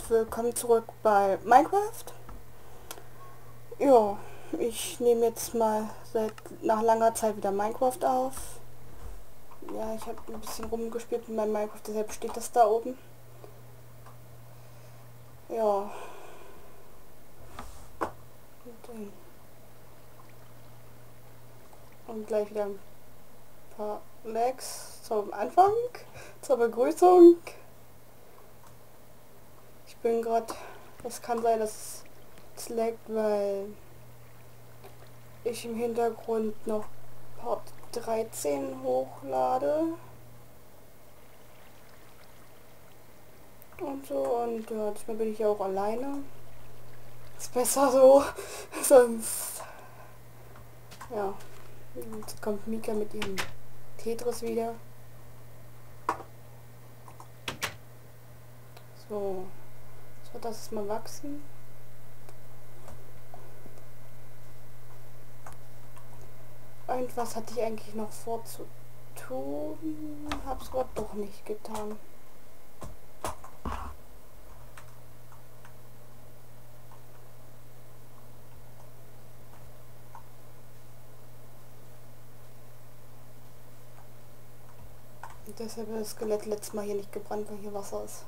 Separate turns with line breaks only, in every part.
willkommen zurück bei Minecraft. Ja, ich nehme jetzt mal nach langer Zeit wieder Minecraft auf. Ja, ich habe ein bisschen rumgespielt mit meinem Minecraft, deshalb steht das da oben. Ja. Und gleich wieder ein paar Lags zum Anfang, zur Begrüßung. Ich bin gerade, es kann sein, dass es laggt, weil ich im Hintergrund noch Part 13 hochlade. Und so, und ja, diesmal bin ich ja auch alleine. Ist besser so, sonst, ja, jetzt kommt Mika mit ihrem Tetris wieder. So, jetzt wird das mal wachsen. Und was hatte ich eigentlich noch vor zu tun? Hab's gerade doch nicht getan. Und deshalb hat das Skelett letztes Mal hier nicht gebrannt, weil hier Wasser ist.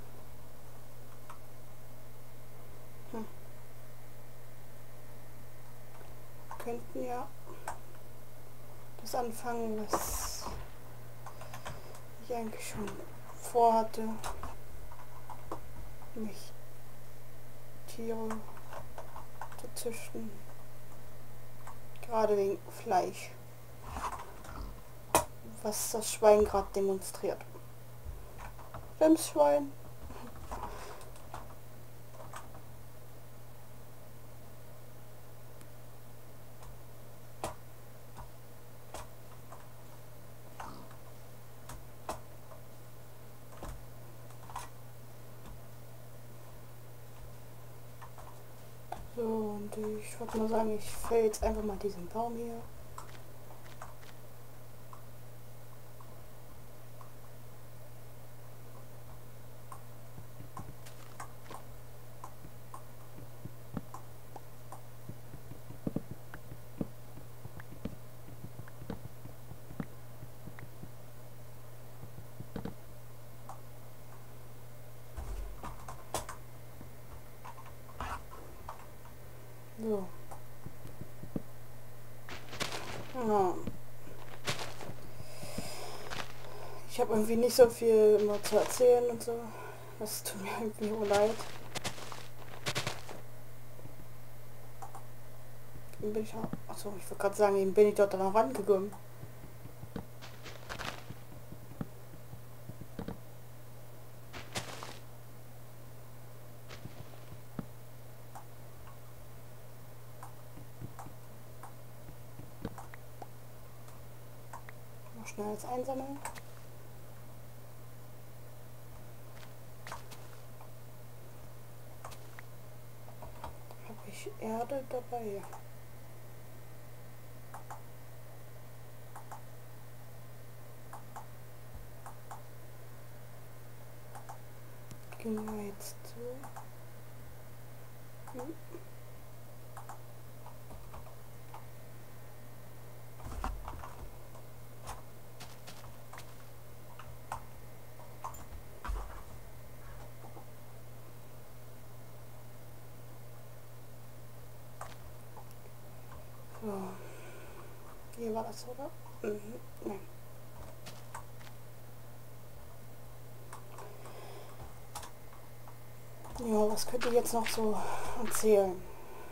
Wir könnten ja das anfangen, was ich eigentlich schon vorhatte, mich Tiere zu züchten. Gerade wegen Fleisch, was das Schwein gerade demonstriert. Wems Schwein. So, und ich würde mal sagen, ich fäll jetzt einfach mal diesen Baum hier. So. Ja. Ich habe irgendwie nicht so viel immer zu erzählen und so. Das tut mir irgendwie so leid. Eben bin ich auch, achso, ich wollte gerade sagen, eben bin ich dort dann auch rangegangen. Noch schnell jetzt einsammeln. Habe ich Erde dabei? Gehen wir jetzt zu. So. Hier war das, oder? Nein. Ja, was könnte ich jetzt noch so erzählen?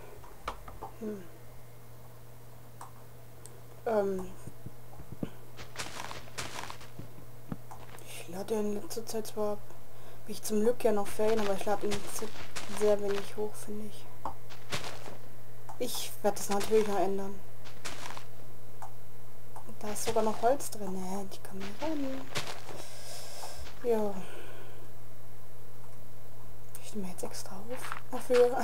Ich lade in letzter Zeit zwar, bin ich zum Glück ja noch Ferien, aber ich lade in letzter Zeit sehr wenig hoch, finde ich. Ich werde das natürlich noch ändern. Da ist sogar noch Holz drin, die kann man rein. Ja. Ich nehme jetzt extra auf dafür.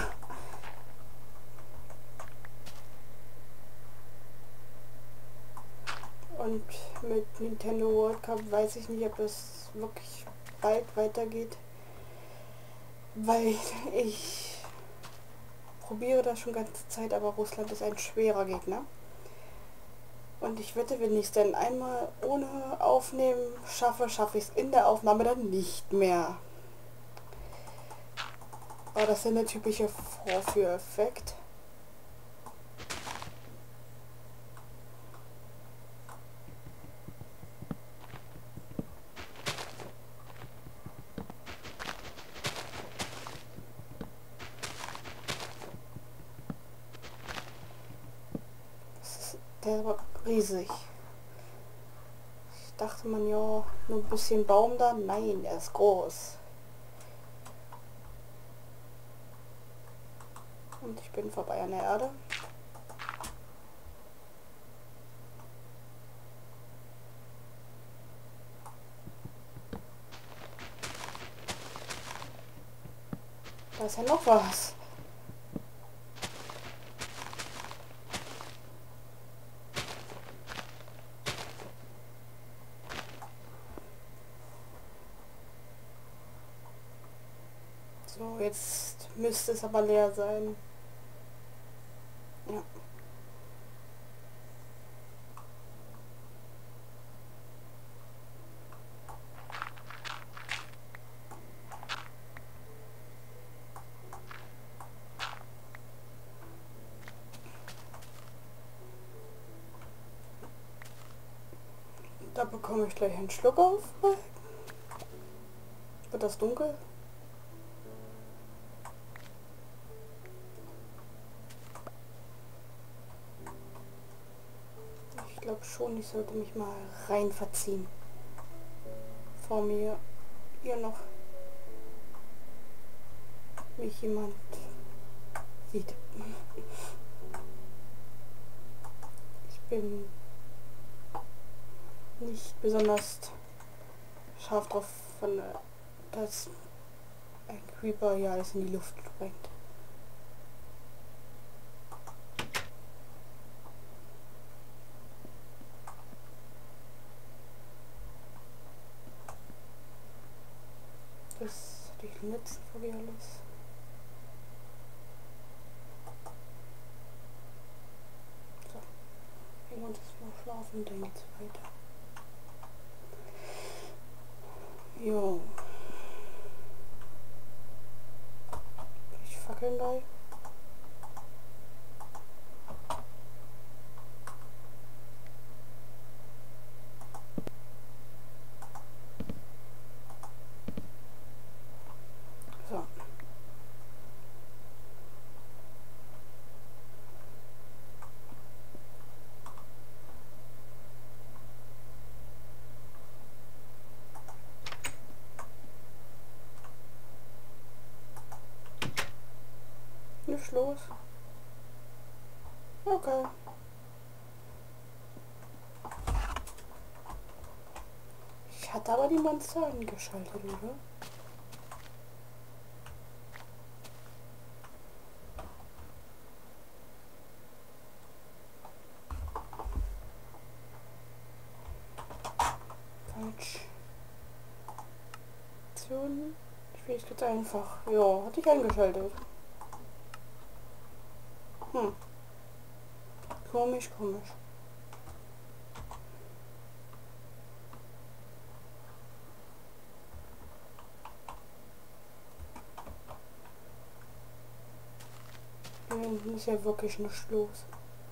Und mit Nintendo World Cup weiß ich nicht, ob das wirklich bald weitergeht. Weil ich probiere das schon ganze Zeit, aber Russland ist ein schwerer Gegner. Und ich wette, wenn ich es dann einmal ohne Aufnehmen schaffe, schaffe ich es in der Aufnahme dann nicht mehr. Aber das ist der typische Vorführeffekt. Der war riesig. Ich dachte man, ja, nur ein bisschen Baum da. Nein, er ist groß. Und ich bin vorbei an der Erde. Da ist ja noch was. So, jetzt müsste es aber leer sein. Ja. Da bekomme ich gleich einen Schluck auf. Wird das dunkel? Ich glaube schon, ich sollte mich mal rein verziehen. Vor mir hier noch mich jemand sieht. Ich bin nicht besonders scharf drauf, dass ein Creeper hier alles in die Luft sprengt. Das hatte ich im letzten Folge alles. So, irgendwann ist mal schlafen, dann geht's weiter. Jo. Ich Fackeln bei. So. Nicht los. Okay. Ich hatte aber die Monster angeschaltet, oder? Falsch. Schwierigkeit einfach. Ja, hatte ich eingeschaltet. Hm. Komisch, komisch. Hier hinten ist ja wirklich nichts los.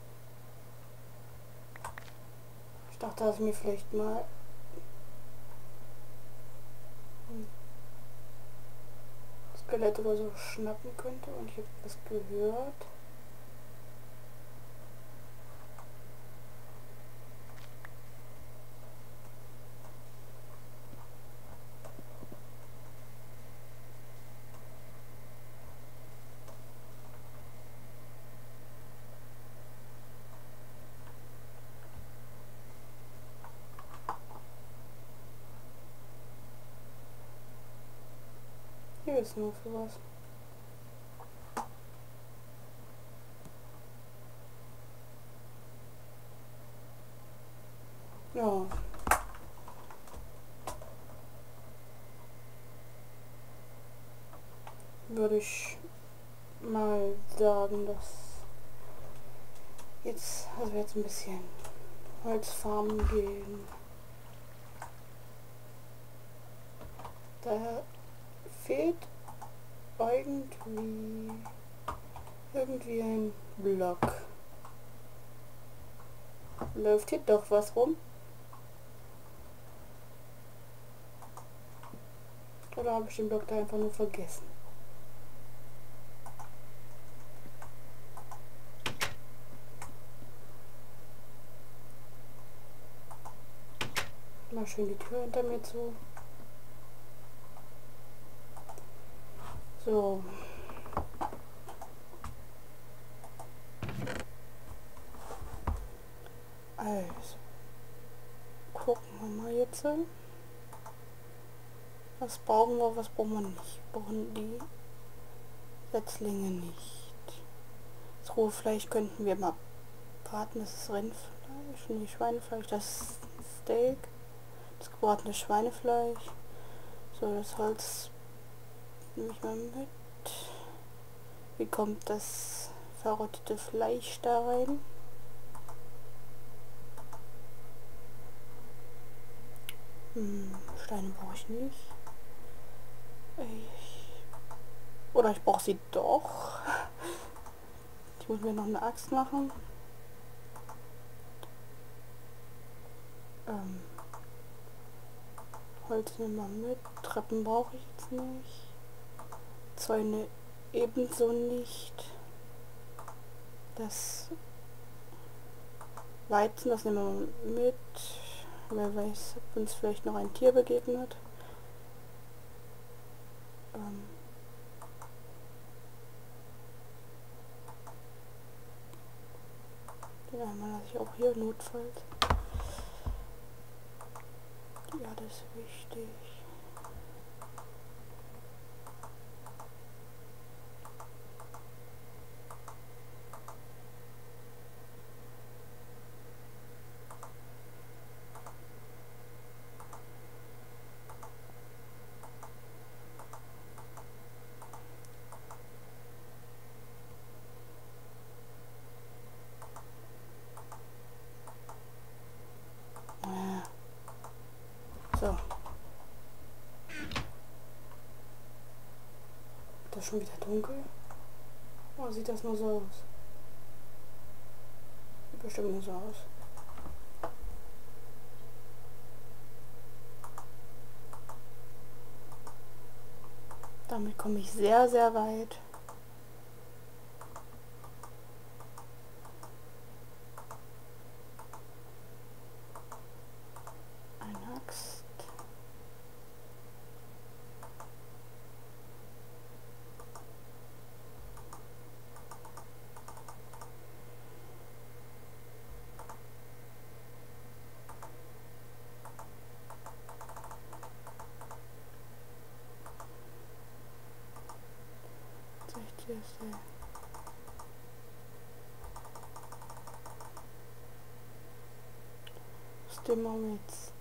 Ich dachte, dass ich mir vielleicht mal ein Skelett oder so schnappen könnte und ich habe das gehört. Hier ist noch sowas. Ja. würde ich mal sagen, dass jetzt, also jetzt ein bisschen Holzfarmen gehen. Da fehlt irgendwie ein Block. Läuft hier doch was rum? Oder habe ich den Block da einfach nur vergessen? Mal schön die Tür hinter mir zu. So. Also. Gucken wir mal jetzt. Was brauchen wir, was brauchen wir nicht? Wir brauchen die Setzlinge nicht. Das rohe Fleisch könnten wir mal braten. Das ist Rindfleisch, nee, Schweinefleisch. Das Steak. Das gebratene Schweinefleisch. So, das Holz nehme ich mal mit. Wie kommt das verrottete Fleisch da rein? Steine brauche ich nicht. Oder ich brauche sie doch. Ich muss mir noch eine Axt machen. Holz nehmen wir mit. Treppen brauche ich jetzt nicht. Zäune ebenso nicht. Das Weizen, das nehmen wir mit. Wer weiß, ob uns vielleicht noch ein Tier begegnet. Den einmal lasse ich auch hier notfalls. Ja, das ist wichtig. So. Das ist schon wieder dunkel. Oh, sieht das nur so aus? Sieht bestimmt nur so aus. Damit komme ich sehr, sehr weit. Eine Axt. Was dem wir jetzt?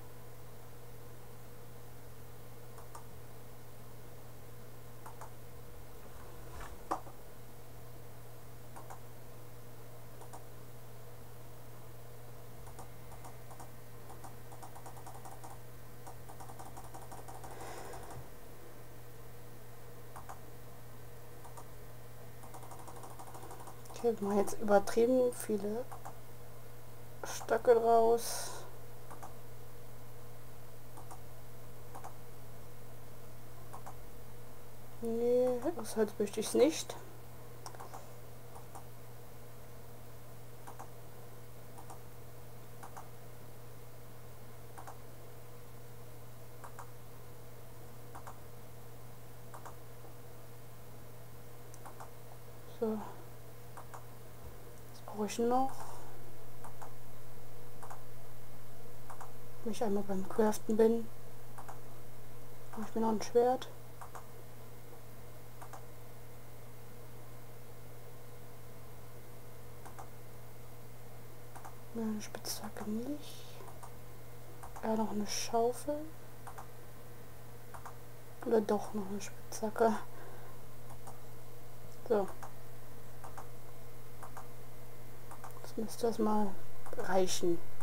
Okay, wir machen jetzt übertrieben viele Stöcke draus. Nee, aus Holz möchte ich es nicht. So. Was brauche ich noch? Wenn ich einmal beim Craften bin, mache ich mir noch ein Schwert. Eine Spitzhacke nicht. Ja, noch eine Schaufel. Oder doch noch eine Spitzhacke. So. Jetzt müsste das mal reichen.